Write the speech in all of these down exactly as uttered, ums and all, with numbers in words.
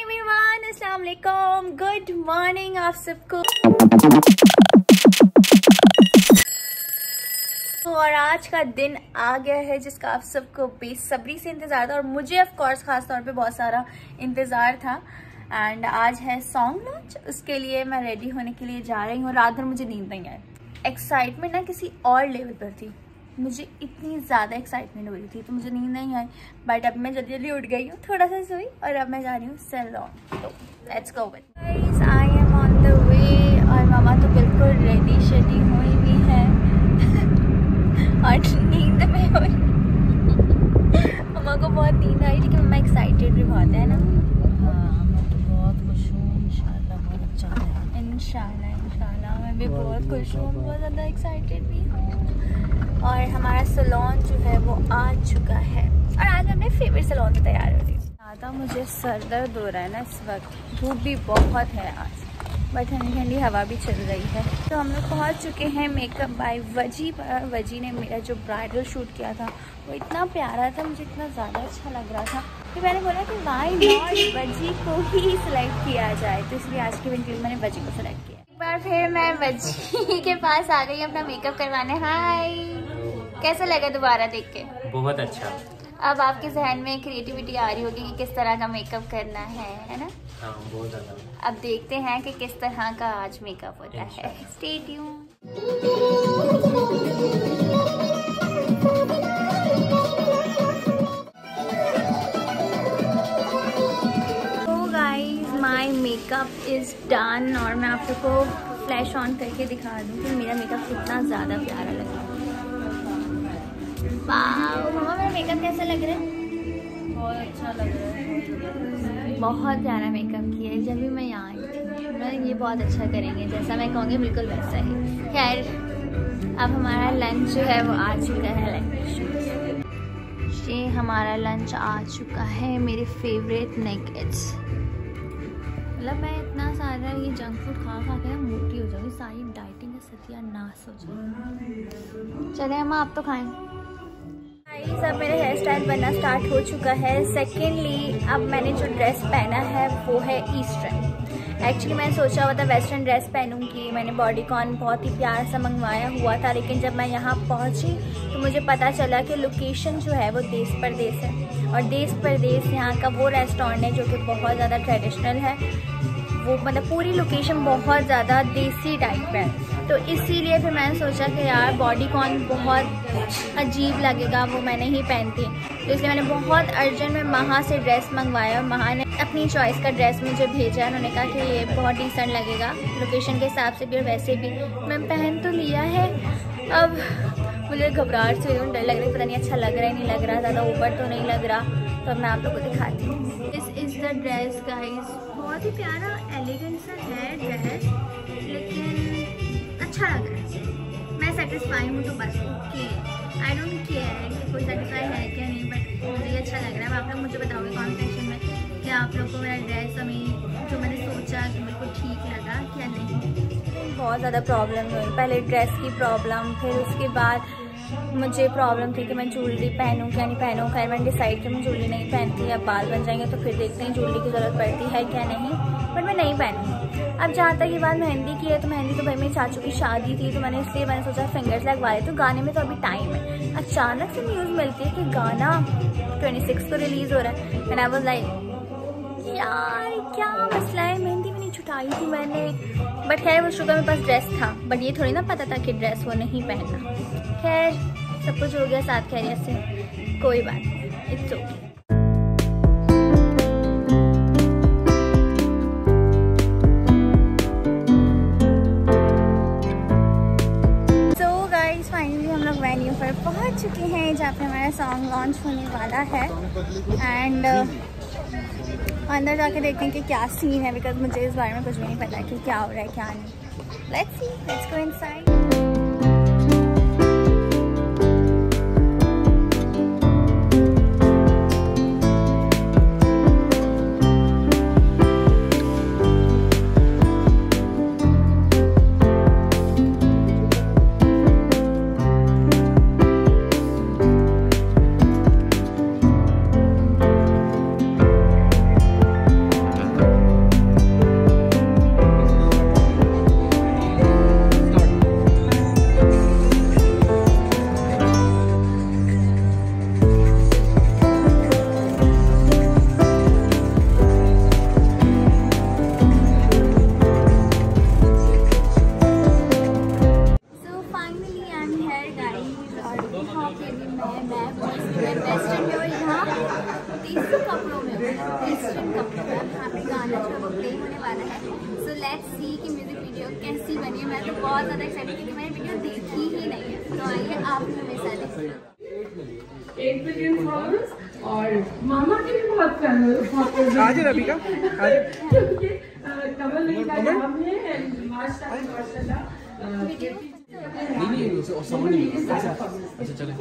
Everyone, अस्सलाम वालेकुम, good morning आप सबको। और आज का दिन आ गया है जिसका आप सबको बेसब्री से इंतज़ार था और मुझे ऑफ कोर्स खास तौर पे बहुत सारा इंतज़ार था। एंड आज है सॉन्ग लॉन्च, उसके लिए मैं रेडी होने के लिए जा रही हूँ। रात भर मुझे नींद नहीं आई, एक्साइटमेंट ना किसी और लेवल पर थी, मुझे इतनी ज़्यादा एक्साइटमेंट हो रही थी तो मुझे नींद नहीं आई। बट अब मैं जल्दी जल्दी उठ गई हूँ, थोड़ा सा सोई और अब मैं जा रही हूँ सैलून। तो let's go guys, I am on the way. और मामा तो बिल्कुल रेडी शेडी हुई भी है और नींद में हुई। मामा को बहुत नींद आई लेकिन मम्मा एक्साइटेड भी बहुत है ना। हाँ, मैं तो बहुत खुश हूँ। इंशाल्लाह बहुत अच्छा है। इंशाल्लाह इंशाल्लाह मैं भी बहुत खुश हूँ, बहुत ज़्यादा एक्साइटेड भी हूँ। और हमारा सैलून जो है वो आ चुका है और आज मैं अपने फेवरेट सैलून में तैयार हो रही हूँ। ज़्यादा मुझे सर दर्द हो रहा है ना इस वक्त, धूप भी बहुत है आज, बट ठंडी ठंडी हवा भी चल रही है। तो हम लोग पहुँच चुके हैं मेकअप बाय वजी पर। वजी ने मेरा जो ब्राइडल शूट किया था वो इतना प्यारा था, मुझे इतना ज़्यादा अच्छा लग रहा था कि मैंने बोला कि वाई नॉट वजी को ही सिलेक्ट किया जाए। तो इसलिए आज की वीडियो में मैंने वजी को सिलेक्ट किया। एक बार फिर मैं वजी के पास आ गई अपना मेकअप करवाने। हाय, कैसा लगा दोबारा देख के? बहुत अच्छा। अब आपके जहन में क्रिएटिविटी आ रही होगी कि किस तरह का मेकअप करना है, है ना? हाँ, बहुत ज़्यादा। अब देखते हैं कि किस तरह का आज मेकअप होता है। Stay tune. तो guys, my makeup is done और मैं आप सबको फ्लैश ऑन करके दिखा दूँ कि मेरा मेकअप कितना ज़्यादा प्यारा लग रहा है। वाओ मम्मा, मेरा मेकअप कैसा लग रहा है? बहुत अच्छा लग रहा है। बहुत प्यारा मेकअप किया है। जब भी मैं यहाँ आई थी मैं ये बहुत अच्छा करेंगे, जैसा मैं कहूँगी बिल्कुल वैसा ही। खैर, अब हमारा लंच जो है वो आ चुका है। लंच ये हमारा लंच आ चुका है। मेरे फेवरेट नगेट्स, मतलब मैं इतना सारा ये जंक फूड खा खा के मोटी हो जाऊँगी, सारी डाइटिंग का सत्यानाश हो जाएगी। चले अम्मा, आप तो खाएं। सब मेरा हेयर स्टाइल बनना स्टार्ट हो चुका है। सेकेंडली, अब मैंने जो ड्रेस पहना है वो है ईस्टर्न। एक्चुअली मैंने सोचा हुआ था वेस्टर्न ड्रेस पहनूंगी। मैंने बॉडीकॉन बहुत ही प्यार सा मंगवाया हुआ था, लेकिन जब मैं यहाँ पहुँची तो मुझे पता चला कि लोकेशन जो है वो देश परदेश है। और देश परदेश यहाँ का वो रेस्टोरेंट है जो कि बहुत ज़्यादा ट्रेडिशनल है। वो मतलब पूरी लोकेशन बहुत ज़्यादा देसी टाइप है। तो इसीलिए फिर मैंने सोचा कि यार बॉडीकॉन बहुत अजीब लगेगा, वो मैं नहीं पहनती। तो इसलिए मैंने बहुत अर्जेंट में महा से ड्रेस मंगवाया और महा ने अपनी चॉइस का ड्रेस मुझे भेजा। उन्होंने कहा कि ये बहुत डिसेंट लगेगा लोकेशन के हिसाब से भी और वैसे भी। मैं पहन तो लिया है, अब मुझे घबराहट से डर लग रही है, पता नहीं अच्छा लग रहा है नहीं लग रहा, ज़्यादा ऊपर तो नहीं लग रहा। तो अब मैं आप लोगों को दिखाती हूँ। This is the dress guys, बहुत ही प्यारा एलिगेंट सा है ड्रेस, लेकिन अच्छा लग रहा है। मैं सेटिस्फाई हूँ तो बस ओके, आई डोंट केयर कि कोई सेटिस्फाई है क्या नहीं, बट मुझे अच्छा लग रहा है। आप लोग मुझे बताओगे कमेंट सेक्शन में कि आप लोग को मेरा ड्रेस हमें जो मैंने सोचा कि मेरे को ठीक लगा क्या नहीं। बहुत ज़्यादा प्रॉब्लम हुई, पहले ड्रेस की प्रॉब्लम, फिर उसके बाद मुझे प्रॉब्लम थी कि मैं ज्वेलरी पहनूँ क्या नहीं पहनूँ। खैर मैंने डिसाइड किया मैं ज्वेलरी नहीं पहनती। अब बाल बन जाएंगे तो फिर देखते हैं ज्वेलरी की ज़रूरत पड़ती है क्या नहीं, बट मैं नहीं पहनूँगी। अब जहाँ तक ये बात मेहंदी की है, तो मेहंदी तो भाई मेरी चाचू की शादी थी तो मैंने इसलिए मैंने सोचा फिंगर्स लगवा ले। तो गाने में तो अभी टाइम है। अचानक से न्यूज़ मिलती है कि गाना छब्बीस को रिलीज़ हो रहा है। एंड आई वाज लाइक यार क्या मसला है, मेहंदी भी नहीं छुटाई थी मैंने। बट खैर वो शुगर मेरे पास ड्रेस था, बट ये थोड़ी ना पता था कि ड्रेस वो नहीं पहनना। खैर सब कुछ हो गया साथ खैरियत से, कोई बात नहीं, it's okay. So guys, finally हम लोग वेन्यू पर पहुंच चुके हैं जहाँ पे हमारा सॉन्ग लॉन्च होने वाला है। एंड अंदर जाके देखते हैं कि क्या सीन है, बिकॉज मुझे इस बारे में कुछ भी नहीं पता कि क्या हो रहा है क्या नहीं। Let's see, let's go inside. यहाँ पे गाना जो है वो प्ले होने वाला है। सो लेट्स सी कि म्यूजिक वीडियो कैसी बनी है। मैं तो बहुत ज़्यादा एक्साइटेड क्योंकि मैंने वीडियो देखी ही नहीं है। तो आइए आप मेरे साथ एक मिलियन फॉलोअर्स और मामा के भी बहुत फॉलोअर्स आज रबिका आज क्योंकि कमल का नाम है एंड माशाल्लाह माशाल्लाह नहीं नहीं उसे समझ नहीं अच्छा अच्छा चले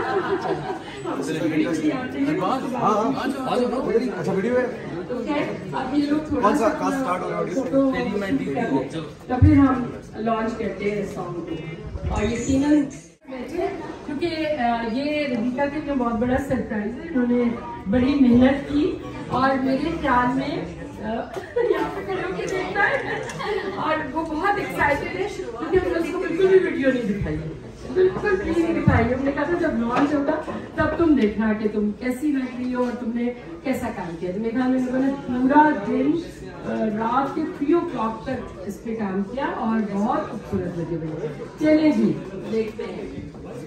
चले हाँ हाँ अच्छा वीडियो है कौन सा कहाँ स्टार्ट हो रहा है तेरी मैं दीदी हो चलो तब फिर हम लॉन्च करते हैं सॉन्ग को और यकीनन क्योंकि ये रबिका के लिए बहुत बड़ा सरप्राइज है। इन्होंने बड़ी मेहनत की और मेरे ख्याल में यहाँ पे खड़े होके देखना है और वो बहुत एक्साइटेड है क्योंकि हमने उसको बिल्कुल भी वीडियो नहीं दिखाई है, बिल्कुल भी नहीं दिखाई। हमने कहा था जब लॉन्च होगा तब तुम देखना कि तुम कैसी लग रही हो और तुमने कैसा काम किया। तो मेरे ख्याल में लोगों ने पूरा दिन रात के थ्री ओ क्लॉक तक इस पे काम किया और बहुत खूबसूरत लगे हुए। चले जी देखते हैं।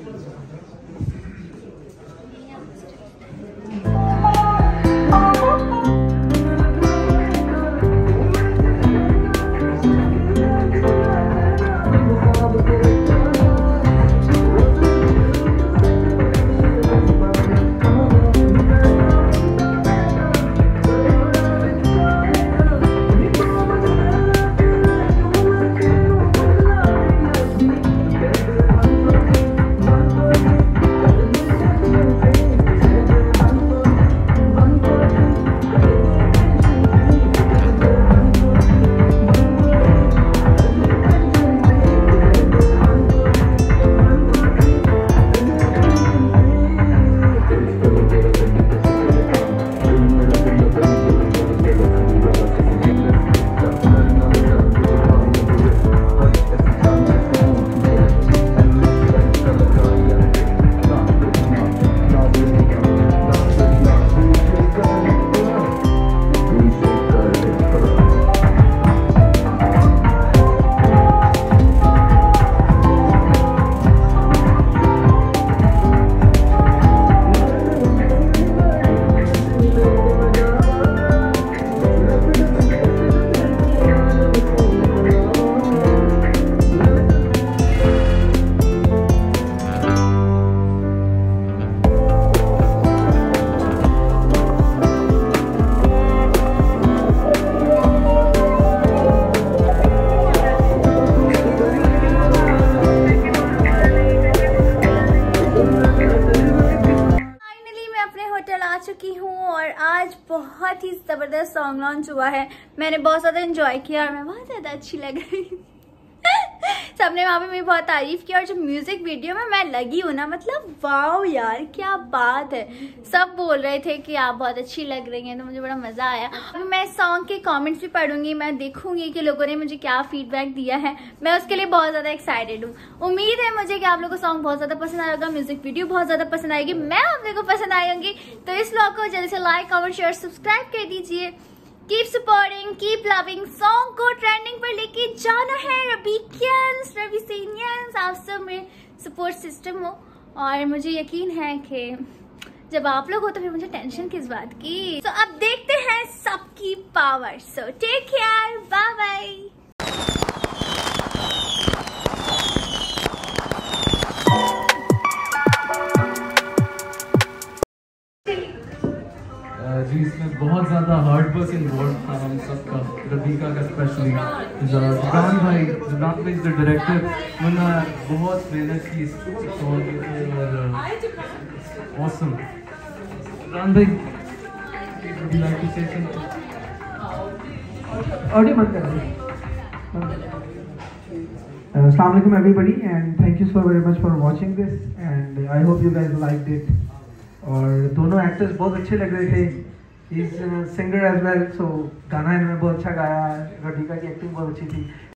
बहुत ही ज़बरदस्त सॉन्ग लॉन्च हुआ है। मैंने बहुत ज़्यादा एंजॉय किया और मैं बहुत ज़्यादा अच्छी लग रही हूँ। सबने वहाँ पे मेरी बहुत तारीफ की और जब म्यूजिक वीडियो में मैं लगी हूँ ना, मतलब वाओ यार क्या बात है। सब बोल रहे थे कि आप बहुत अच्छी लग रही हैं, तो मुझे बड़ा मज़ा आया। मैं सॉन्ग के कमेंट्स भी पढ़ूंगी, मैं देखूंगी कि लोगों ने मुझे क्या फीडबैक दिया है। मैं उसके लिए बहुत ज़्यादा एक्साइटेड हूँ। उम्मीद है मुझे कि आप लोगों को सॉन्ग बहुत ज़्यादा पसंद आएगा, म्यूजिक वीडियो बहुत ज़्यादा पसंद आएगी, मैं आप लोगों को पसंद आएंगी। तो इस व्लॉग को जल्दी से लाइक कमेंट शेयर सब्सक्राइब कर दीजिए। Keep supporting, keep loving. Song को ट्रेंडिंग पर लेके जाना है। रबीकियंस, रबीसिनियंस, आप सब में सपोर्ट सिस्टम हो और मुझे यकीन है कि जब आप लोग हो तो फिर मुझे टेंशन किस बात की। तो so, अब देखते हैं सबकी power. So take care, bye bye. जी इसमें बहुत ज़्यादा हार्ड वर्क इन्वॉल्व था हम सबका, रबीका का स्पेशली। जुबान भाई, जुबान भाई इज द डायरेक्टर, उन्होंने बहुत मेहनत की इस सॉन्ग के ऊपर और ऑसम। जुबान भाई would you like to say something? Audio बंद कर दो। अस्सलाम वालेकुम everybody and thank you so very much for watching this and I hope you guys liked it। और दोनों एक्टर्स बहुत अच्छे लग रहे थे। Is singer as well, so गाना इन्होंने बहुत अच्छा गाया। रबीका की एक्टिंग बहुत अच्छी थी।